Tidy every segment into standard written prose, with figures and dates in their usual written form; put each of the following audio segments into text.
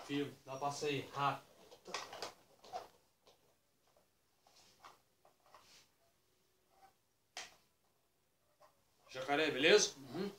Filho, dá uma passa aí, rápido. Jacaré, beleza? Uhum.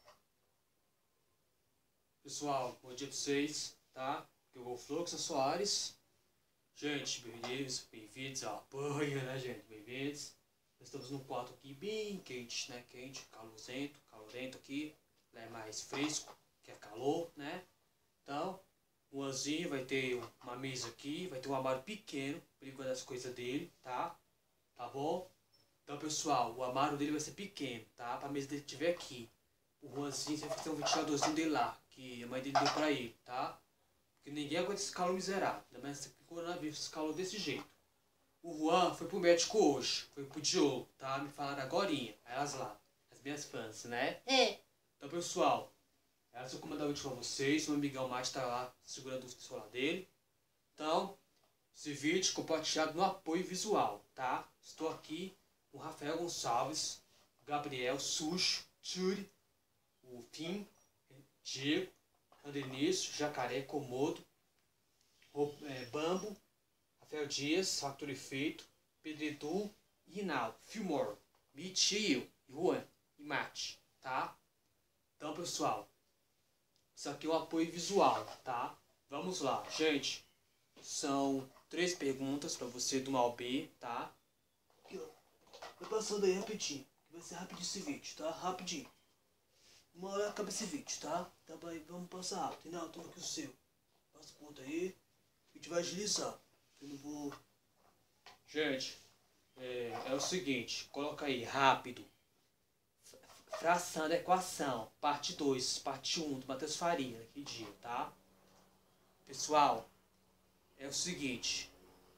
Pessoal, bom dia pra vocês, tá? Eu vou Fluxo Soares. Gente, bem-vindos ao apoio, né, gente? Bem-vindos. Nós estamos num quarto aqui bem quente, né? Quente, calorento aqui. Lá é mais fresco, que é calor, né? Então, o Anzinho vai ter uma mesa aqui, vai ter um armário pequeno para ele guardar as coisas dele, tá? Tá bom? Então, pessoal, o armário dele vai ser pequeno, tá? Para a mesa dele estiver aqui. O Juanzinho vai fazer um ventiladorzinho dele lá, que a mãe dele deu pra ele, tá? Porque ninguém aguenta esse calor miserável, ainda mais esse coronavírus, esse calor desse jeito. O Juan foi pro médico hoje, foi pro Diogo, tá? Me falaram agorinha, elas lá, as minhas fãs, né? É. Então, pessoal, elas vão comandar o vídeo pra vocês, o meu amigão Mate tá lá, segurando o celular dele. Então, esse vídeo compartilhado no apoio visual, tá? Estou aqui com o Rafael Gonçalves, Gabriel Sujo, Tchuri, o Fim, Diego, Andenício, Jacaré, Comodo, Bambo, Rafael Dias, Factor Efeito, Pedredu e Rinaldo, Filmor, Mitch e eu, e Juan, e Mate, tá? Então, pessoal, isso aqui é o apoio visual, tá? Vamos lá, gente. São 3 perguntas pra você do mal B, tá? Aqui, ó. Vai passando aí rapidinho. Vai ser rapidinho esse vídeo, tá? Rapidinho. Uma hora acaba esse vídeo, tá? Então vamos passar rápido. Não, toma aqui o seu. Passa o ponto aí. A gente vai agilizar. Eu não vou... Gente, é o seguinte. Coloca aí, rápido. Fração da equação. Parte 2, parte 1 do Matheus Faria, naquele dia, tá? Pessoal, é o seguinte.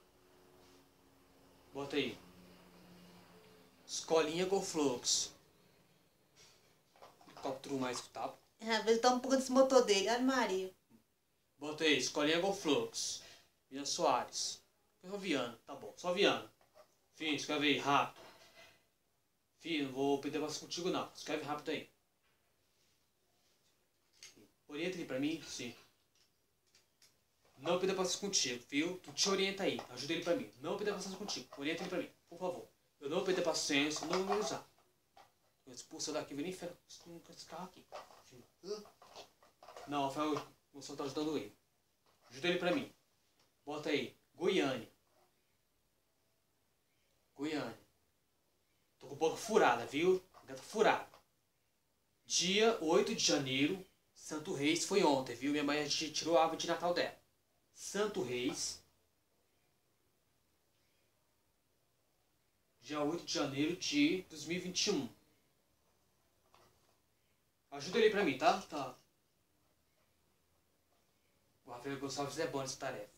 Bota aí. Escolinha Golflux. Captura mais que tá. Ele tá um pouco desse motor dele. Ai, Maria. Bota aí, Escolinha Golflux. Viana Soares. Só Viana, tá bom. Só Viana. Fim, escreve aí, rápido. Fim, não vou perder mais contigo não. Escreve rápido aí. Orienta ele pra mim, sim. Não perder paciência contigo, viu? Tu te orienta aí, ajuda ele pra mim. Não perder paciência contigo, orienta ele pra mim, por favor. Eu não vou perder paciência, não vou me usar. Eu expulso daqui, vem nem ferro com esse carro aqui. Não, Rafael, o senhor tá ajudando ele. Ajuda ele pra mim. Bota aí, Goiânia. Goiânia. Tô com boca furada, viu? Gato furada. Dia 8 de janeiro, Santo Reis foi ontem, viu? Minha mãe tirou a árvore de Natal dela. Santo Reis. Dia 8 de janeiro de 2021. Ajuda ele pra mim, tá? Tá. O Rafael Gonçalves é bom nessa tarefa.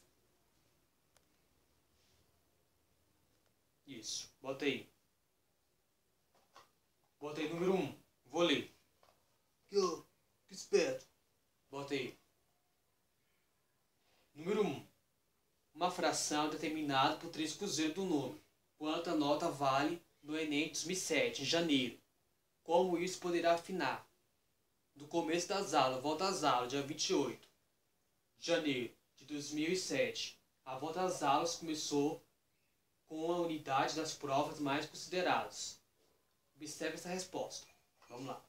Isso. Bota aí. Bota aí número 1. Vou ler. Aqui, ó. Que esperto. Bota aí. Número 1. Uma fração determinada por 3 cruzeiros do número. Quanta nota vale no Enem 2007, em janeiro? Como isso poderá afinar? Do começo das aulas, volta às aulas, dia 28 de janeiro de 2007. A volta às aulas começou com a unidade das provas mais consideradas. Observe essa resposta. Vamos lá.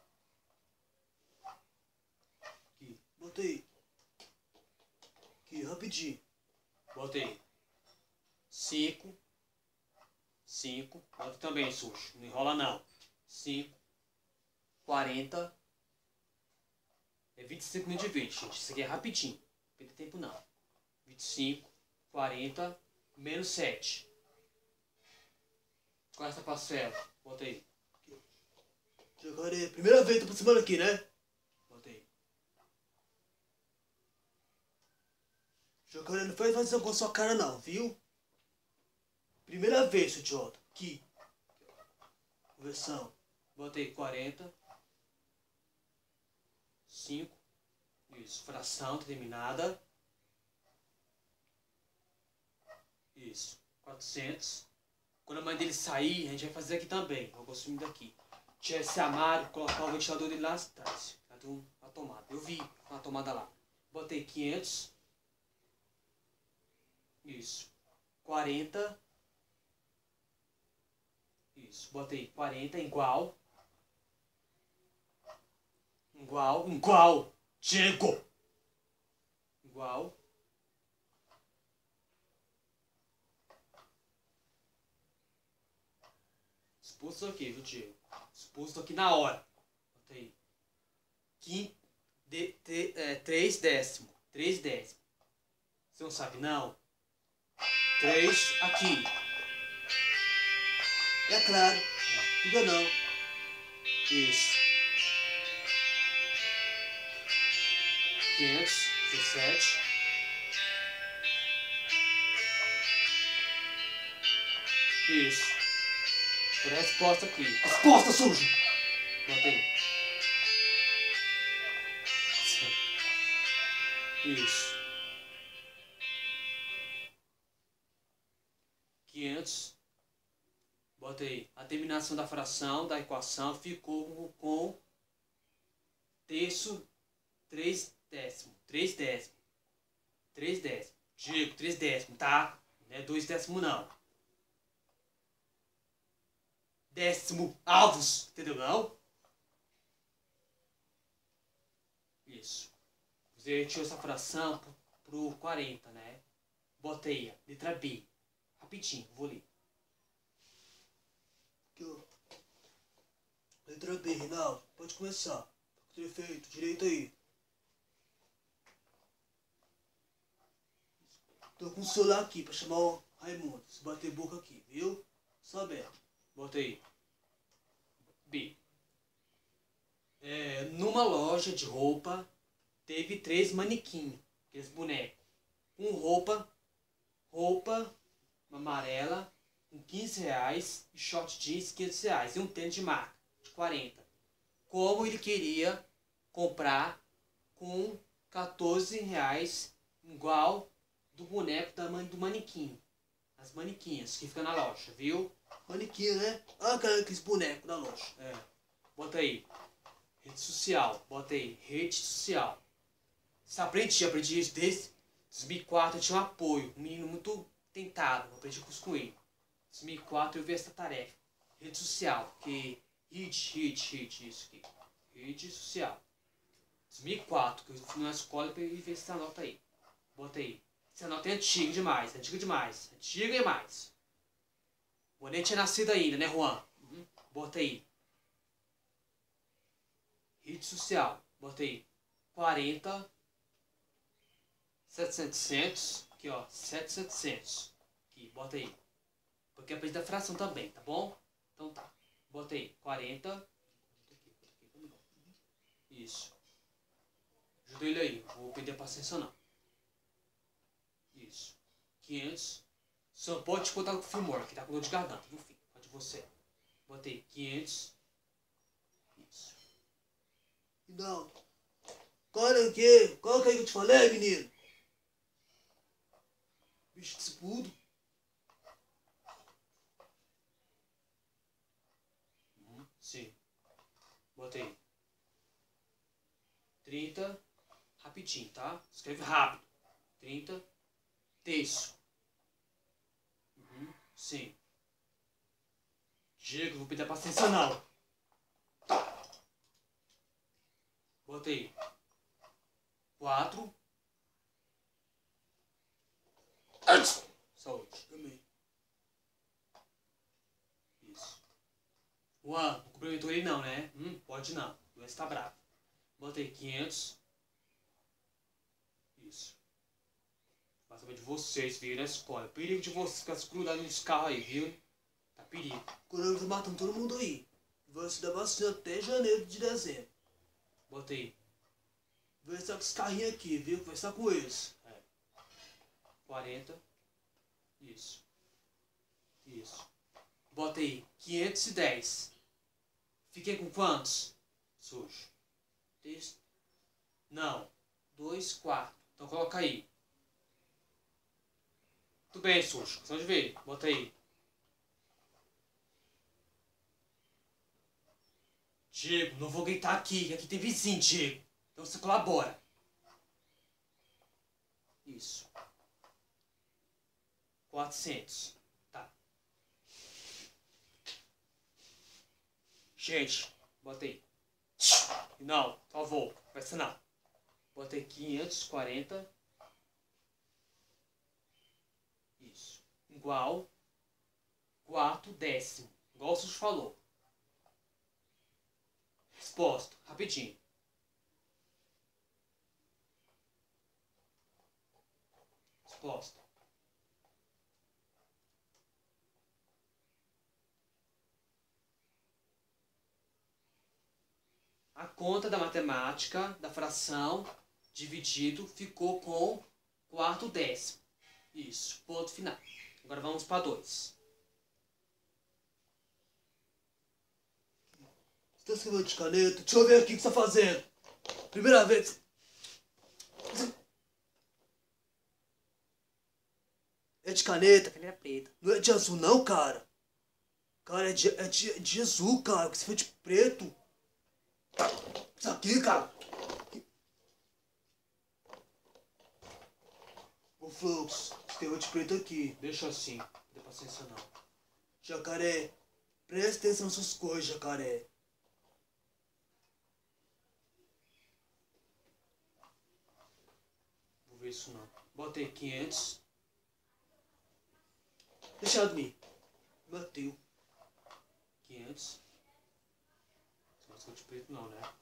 Aqui, bota aí. Aqui, rapidinho. Bota aí. 5. Bota também, sujo. Não enrola não. 5. 40. É 25 não divide, gente. Isso aqui é rapidinho. Não perder tempo não. 25, 40, menos 7. Qual é essa parcela? Bota aí. Jacaré, primeira vez, tô aproximando aqui, né? Bota aí. Jacaré, não faz isso com a sua cara não, viu? Primeira vez, seu idiota. Aqui. Conversão. Bota aí 40. 5. Isso. Fração determinada. Isso. 400. Quando a mãe dele sair, a gente vai fazer aqui também. Eu vou sumir daqui. Tirar esse armário, colocar o ventilador dele lá atrás. Lá tem uma tomada. Eu vi uma tomada lá. Botei 500. Isso. 40. Isso. Bota aí. 40 igual. Igual. Diego. Igual. Expulso aqui, viu, Diego? Expulso aqui na hora. Bota aí. 3 décimos. 3 décimos. Você não sabe, não? 3 aqui. É claro. Liga não. Isso. 517. Isso. Por a resposta aqui. Resposta, sujo! Bota aí. Isso. 500. Bota aí. A terminação da fração, da equação, ficou com terço 3 décimo. 3 décimo. 3 décimo. Digo, 3 décimo, tá? Não é 2 décimo, não. Décimo avos, entendeu não? Isso. Você tirou essa fração pro 40, né? Bota aí, letra B. Rapidinho, vou ler. Aqui, ó. Letra B, Reinaldo. Pode começar. Prefeito, direito aí. Tô com o celular aqui pra chamar o Raimundo. Se bater boca aqui, viu? Só aberto. Bota aí. B. Numa loja de roupa, teve 3 manequins, aqueles bonecos. Com roupa amarela, com 15 reais, e short jeans, 500 reais. E um tênis de marca, de 40. Como ele queria comprar com 14 reais, igual do boneco do manequim. As manequinhas que ficam na loja, viu? Manequim, né? Ah, cara, aqueles bonecos da loja. Bota aí. Rede social. Bota aí. Rede social. Você aprendi isso desde 2004. Eu tinha um apoio. Um menino muito tentado. Eu aprendi curso com ele. 2004 eu vi essa tarefa. Rede social. Que rede, isso aqui. Rede social. 2004, que eu fui na escola pra ver essa nota aí. Bota aí. Essa nota é antiga demais. Antiga demais. O nem tinha nascido ainda, né, Juan? Bota aí. Rede social. Bota aí. 40. 700. Aqui, ó. 700. Aqui, bota aí. Porque aprende a fração também, tá bom? Então tá. Bota aí. 40. Isso. Ajuda ele aí. Não vou perder a paciência, não. Isso. 500. Só pode contar com o Filmor, que tá com dor de garganta, viu, filho? Pode você. Botei 500. Isso. Não. Qual que é que eu te falei, menino? Bicho de escudo. Sim. Botei 30. Rapidinho, tá? Escreve rápido. 30. Terço. Sim. Diego, vou pedir paciência não. Botei 4. Saúde. Também. Isso. Juan, não cumprimentou ele não, né? Pode não. O Luiz tá bravo. Botei 500. Isso. Vai saber de vocês, viu, na escola. Perigo de vocês ficar grudado nos carros aí, viu? Tá perigo. O coronavírus tá matando todo mundo aí. Vai se dar vacina até janeiro de dezembro. Bota aí. Vai estar com os carrinhos aqui, viu? Vai estar com eles. 40. Isso. Isso. Bota aí. 510. Fiquei com quantos? Sujo. Não. 2 quartos. Então coloca aí. Tudo bem, sujo. Questão de ver. Bota aí. Diego, não vou gritar aqui. Aqui tem vizinho, Diego. Então você colabora. Isso. 400. Tá. Gente, bota aí. Não, por favor, vai ser não. Bota aí 540. Isso. Igual 4/10. Igual o Sus falou. Resposta, rapidinho. Resposta. A conta da matemática da fração dividido ficou com 4/10. Isso, ponto final. Agora vamos para 2. Você tá escrevendo de caneta? Deixa eu ver aqui o que você tá fazendo. Primeira vez. É de caneta. Caneta preta. Não é de azul não, cara. Cara, é de azul, cara. Porque você foi de preto. Isso aqui, cara. Ô, Fluxo, escreveu de preto aqui. Deixa assim, não tem paciência não. Jacaré, presta atenção nas suas coisas, jacaré. Vou ver isso não. Botei 500. Deixa eu dormir. Bateu. 500. Não sou de preto não, né?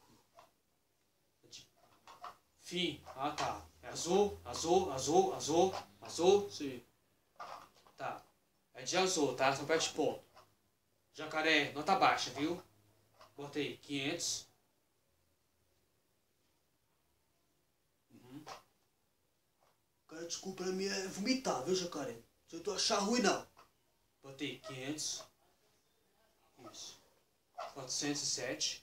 Fim. Ah, tá. É azul, azul, azul, azul, azul. Sim. Tá. É de azul, tá? São perde ponto. Jacaré, nota baixa, viu? Botei 500. Cara, desculpa, pra mim é vomitar, viu, jacaré? Se eu tô achar ruim, não. Botei 500. Isso. 407.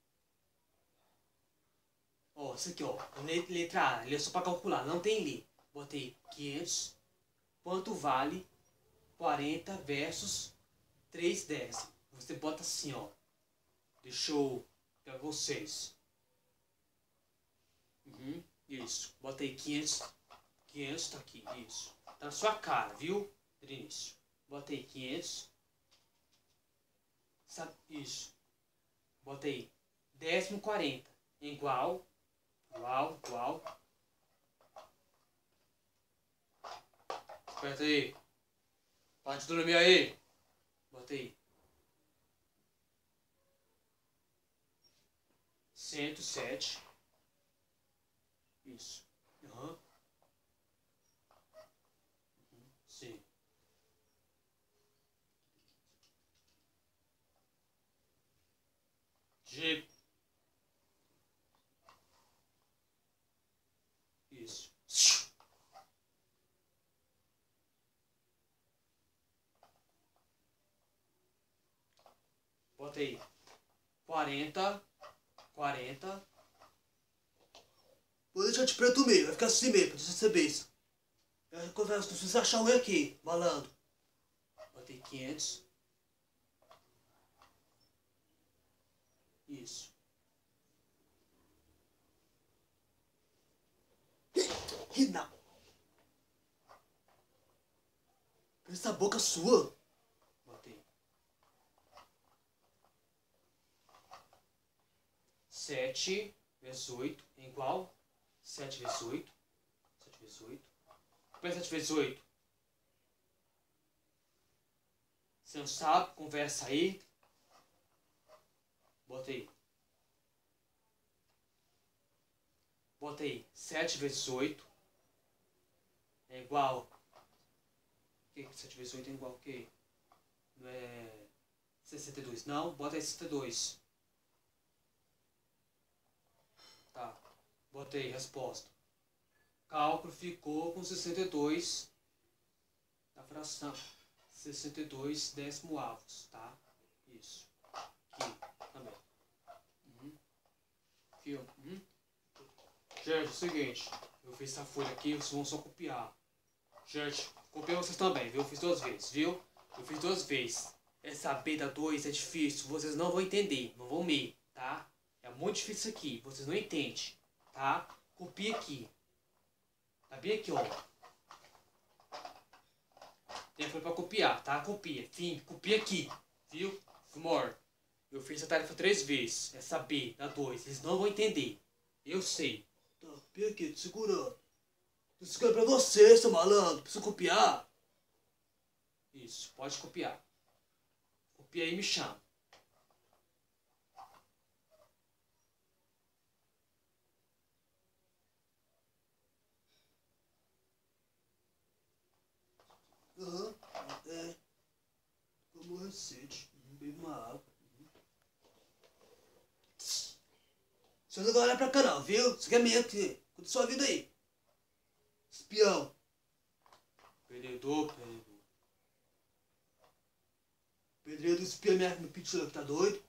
Ó, isso aqui, ó. Letra A. Ele é só pra calcular. Não tem li. Botei 500. Quanto vale 40 versus 3/10? Você bota assim, ó. Deixa eu pegar vocês. Isso. Botei 500. 500 tá aqui. Isso. Tá na sua cara, viu? Desde o início. Botei 500. Isso. Botei 10/40. Igual. Aperta aí. Para de dormir aí. Botei 107. Isso. Sim. G. Isso. Botei 40. Vou deixar de preto meio, vai ficar assim mesmo, pra você saber isso. Eu converso, se você achar ruim aqui, malandro. Botei 500. Isso. Ri não. Essa boca sua. Botei 7 vezes 8 é igual 7 vezes 8. 7 vezes 8. Põe 7 vezes 8. Você não sabe? Conversa aí. Botei 7 vezes 8 é igual. O que? 7 vezes 8 é igual o quê? Não é 62. Não, bota aí 62. Tá. Botei resposta. Cálculo ficou com 62 da fração. 62 décimo-avos, tá? Isso. Aqui também. Aqui, ó. Gente, é o seguinte. Eu fiz essa folha aqui, vocês vão só copiar. Gente, copiei vocês também, viu? Eu fiz 2 vezes, viu? Eu fiz 2 vezes. Essa beta 2 é difícil, vocês não vão entender, não vão me, tá? É muito difícil isso aqui, vocês não entendem, tá? Copia aqui. Tá bem aqui, ó. Tem a folha pra copiar, tá? Copia. Fim, copia aqui. Viu? More. Eu fiz a tarefa 3 vezes. Essa B, da 2. Eles não vão entender. Eu sei. Tá, copia aqui, tô segurando. Tô segurando pra você, seu malandro. Preciso copiar. Isso, pode copiar. Copia aí e me chama. Aham, é. Como recente. Bebo uma água. Você não vai olhar pra cá não, viu? Você quer mesmo que... Conta sua vida aí. Espião. Perdedor. Pedreiro do espião me pediu que tá doido.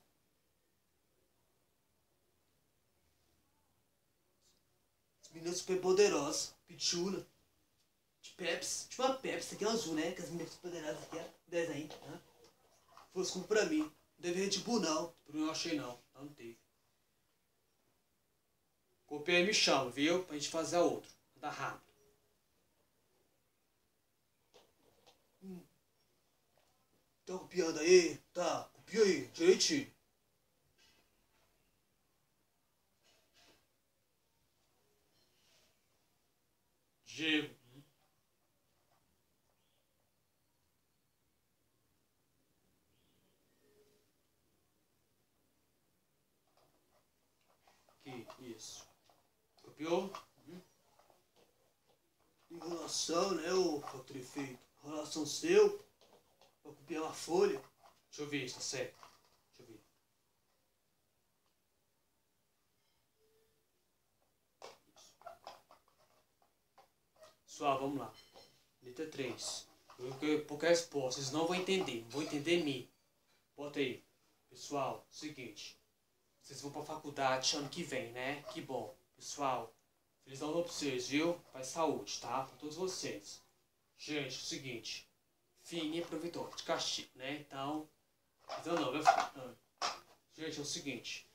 Esse menino é super poderoso. Pichula. De Pepsi. Tipo uma Pepsi, aqui é azul, né? Que as meninas poderosas aqui é desenho. Né? Fosse como pra mim. Não deve Red Bull, não. Por não achei não. Não teve. Copia aí e me chama, viu? Pra gente fazer a outra. Dá rápido. Tá copiando aí? Tá. Copia aí. Direitinho. Diego. Aqui, isso. Copiou? Enrolação, né, ô Patrifeito? Enrolação seu. Pra copiar uma folha. Deixa eu ver se tá certo. Deixa eu ver. Pessoal, vamos lá. Letra 3. Pouca resposta. Vocês não vão entender. Não vão entender me. Bota aí. Pessoal, seguinte. Vocês vão pra faculdade ano que vem, né? Que bom. Pessoal, feliz ano pra vocês, viu? Paz e saúde, tá? Pra todos vocês. Gente, é o seguinte. Fini aproveitou de castigo, né? Então não, vai ficar. Gente, é o seguinte.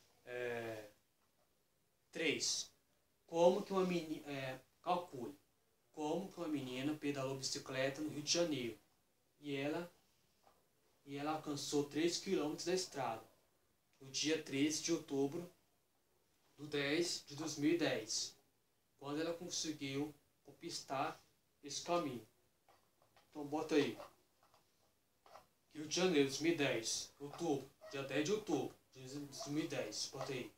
3. Como que uma menina... calcule. Como que uma menina pedalou bicicleta no Rio de Janeiro e ela alcançou 3 quilômetros da estrada no dia 13 de outubro do 10 de 2010, quando ela conseguiu conquistar esse caminho. Então bota aí. Rio de Janeiro, 2010, outubro, dia 10 de outubro de 2010, bota aí.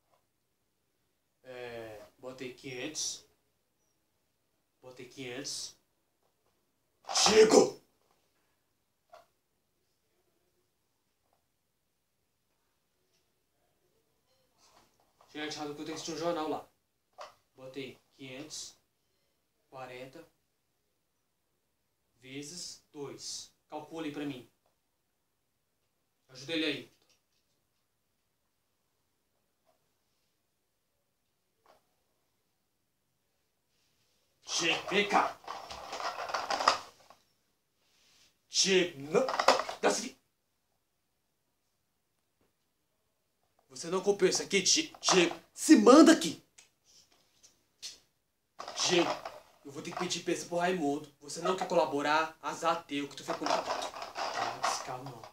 Botei 500. Botei 500. Chico! Gente, errado que eu tenho que assistir um jornal lá. Botei 540 vezes 2. Calcule aí pra mim. Ajuda ele aí. Chico, vem cá. Chico, não. Desce aqui. Você não copiou isso aqui, Chico? Se manda aqui! Chico, eu vou ter que pedir peça pro Raimundo. Você não quer colaborar? Azar teu, que tu foi comprar. Não, esse carro não.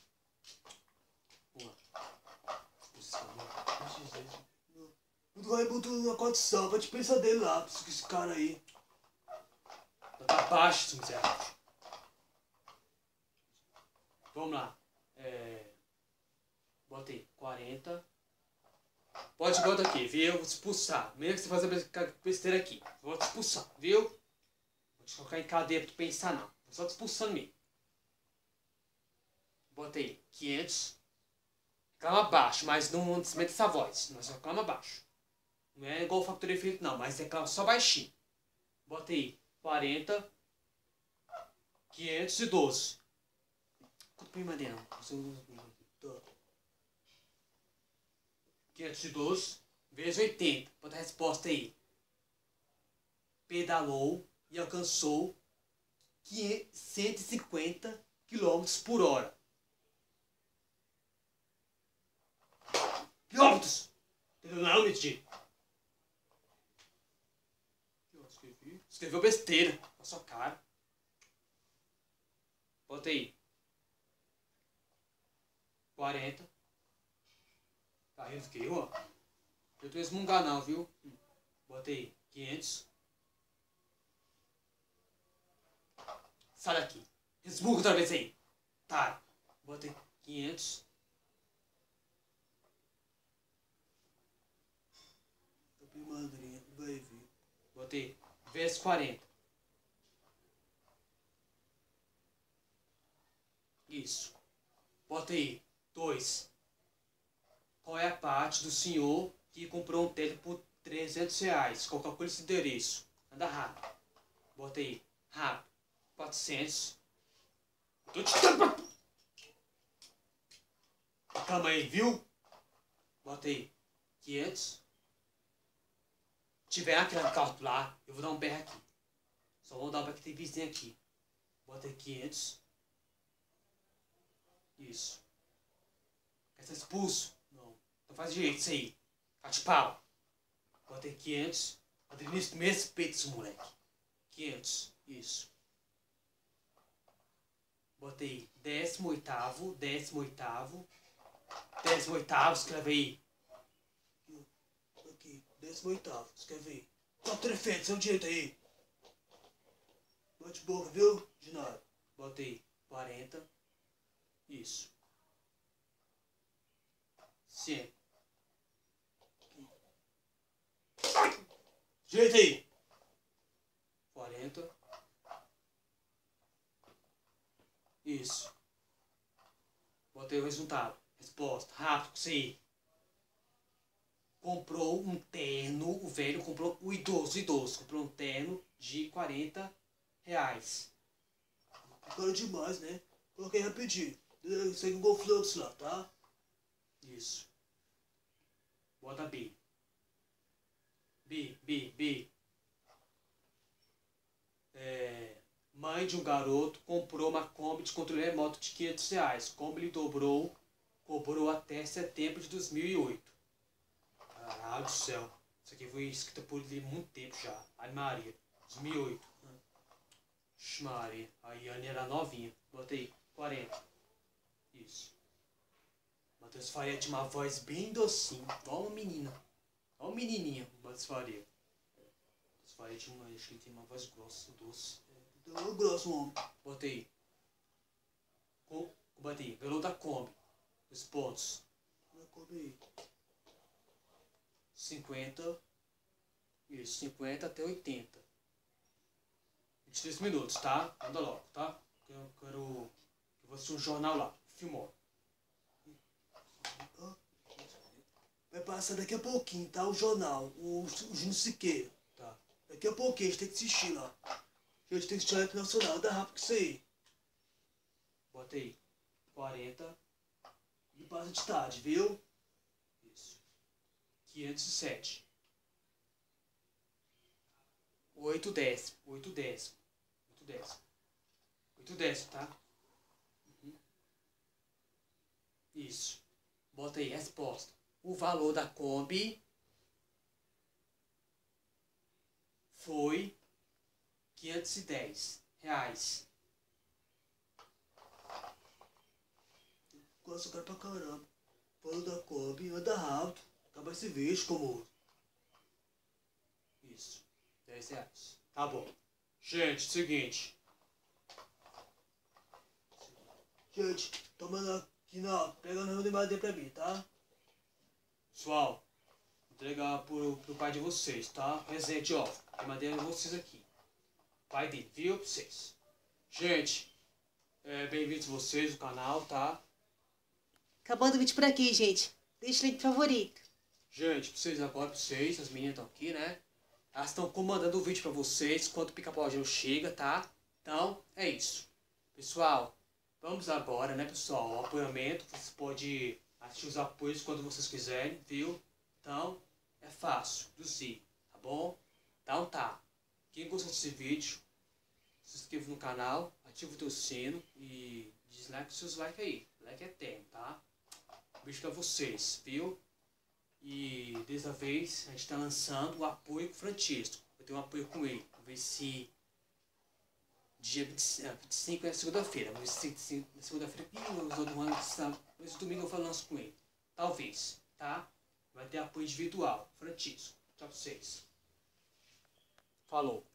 Vamos lá. Esse carro não. O Raimundo na condição, vai te pensar dele lá, esse cara aí. Tá baixo, seu miserável. Vamos lá. Bota aí, 40. Pode botar aqui, viu? Vou te expulsar. Mesmo que você faça besteira aqui. Vou te expulsar, viu? Vou te colocar em cadeia pra tu pensar, não. Vou só te expulsando mesmo. Bota aí, 500. Reclama baixo, mas não desmenta essa voz. Mas reclama baixo. Não é igual o Factor Efeito, não. Mas reclama só baixinho. Bota aí, 40. 512. Quanto põe madeira? Não. 512 vezes 80. Bota a resposta aí. Pedalou e alcançou 150 km por hora. Quilômetros! Entendeu não, mentira? Escreveu besteira na sua cara. Bota aí. 40. Tá rindo que eu, ó. Eu tô resmungar não, viu? Bota aí. 500. Sai daqui. Resmunga outra vez aí. Tá. Bota aí. 500. Madrinha, vai vir. Bota aí. Vezes 40. Isso. Bota aí. 2. Qual é a parte do senhor que comprou um tênis por R$300? Qual calcula esse endereço? Anda rápido. Bota aí. Rápido. 400. Tô te... Calma aí, viu? Bota aí. 500. Se tiver aqui na calcular, eu vou dar um berro aqui. Só vou dar um berro que tem vizinho aqui. Bota aí 500. Isso. Quer ser expulso? Não. Então faz direito isso aí. Cate pau. Bota aí 500. Adriano, me respeita esse moleque. 500. Isso. Bota aí 18º. 18º. 18º. Escreve aí. Aqui. 18º. Escreve aí. Top trefeito, seu direito aí. Bate boca, viu? De nada. Bota aí 40. Isso. 100. Direito aí. 40. Isso. Botei o resultado. Resposta. Rápido com isso aí. Comprou um terno. O velho comprou. O idoso. Comprou um terno de R$40. Cara demais, né? Coloquei rapidinho. Segue o Golflux lá, tá? Isso. Bota B. B. Mãe de um garoto comprou uma Kombi de controle remoto de R$500. Kombi lhe cobrou até setembro de 2008. Caralho do céu. Isso aqui foi escrito por ele há muito tempo já. Ai Maria. 2008. Ixi Maria. Aí a Anne era novinha. Bota aí. 40. Isso. Matheus Faria tinha uma voz bem docinha. Igual uma menina. Igual uma menininha. Matheus Faria. Matheus Faria tinha uma, acho que ele tem uma voz grossa, doce. Então é grosso, homem. Bota aí. Bota aí. Valor da Kombi. Os pontos. Na Kombi aí. 50. Isso. 50 até 80. 23 minutos, tá? Anda logo, tá? Eu vou assistir um jornal lá. Filmou. Vai passar daqui a pouquinho, tá? O jornal. O Júnior Siqueira. Tá. Daqui a pouquinho a gente tem que assistir lá. A gente tem que assistir lá pro Nacional. Dá rápido com isso aí. Bota aí. 40. E passa de tarde, viu? Isso. 507. 8 décimos. 8 décimos. 8 décimos. 8 décimos, tá? Isso. Bota aí, resposta. O valor da Kombi foi R$510. Gosto cara pra caramba. Falou da Kombi, anda rápido. Acaba esse vídeo, como. Isso. R$10. Tá bom. Gente, seguinte. Gente, tomando aqui na. Pegando o de madeira pra mim, tá? Pessoal, vou entregar pro pai de vocês, tá? Presente, ó. Tem madeira de vocês aqui. Pai dele, viu? Pra vocês. Gente, bem-vindos vocês no canal, tá? Acabando o vídeo por aqui, gente. Deixa o like favorito. Gente, pra vocês agora, pra vocês, as meninas estão aqui, né? Elas estão comandando o vídeo pra vocês quando o Pica-Pau Gelo chega, tá? Então, é isso. Pessoal, vamos agora, né, pessoal? O apoiamento, vocês podem assistir os apoios quando vocês quiserem, viu? Então, é fácil, induzir, tá bom? Então tá. Quem gostou desse vídeo, se inscreva no canal, ativa o teu sino e dislike os seus likes aí. Like é eterno, tá? Beijo pra vocês, viu? E dessa vez a gente tá lançando o apoio com o Francisco. Eu tenho um apoio com ele. Vamos ver se Dia 25 é segunda-feira. Mas segunda-feira aqui, os outros anos, mas domingo eu falo lanço com ele. Talvez, tá? Vai ter apoio individual. Francisco. Tchau pra vocês. Falou.